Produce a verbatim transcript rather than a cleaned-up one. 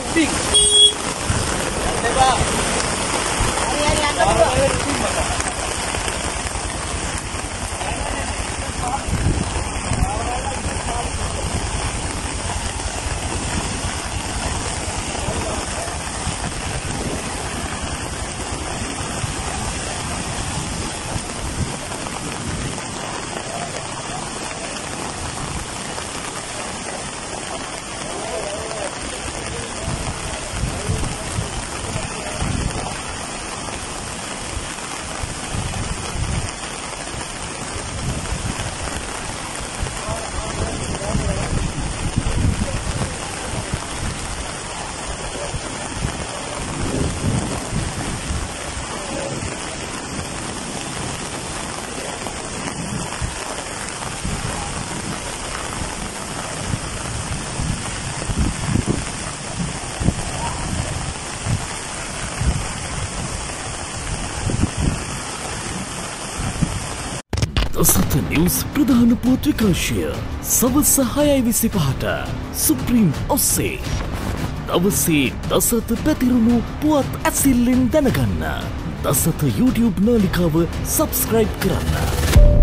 Ping. Coba. Hari-hari angkat dulu. දසත news ප්‍රධාන පුවත් විකාශය සවස් හයයි විසිපහට සුප්‍රීම් ඔස්සේ දවසේ දසත පැතිරුණු පුවත් ඇසිල්ලෙන් දැනගන්න දසත YouTube නාලිකාව සබස්ක්‍රයිබ් කරන්න.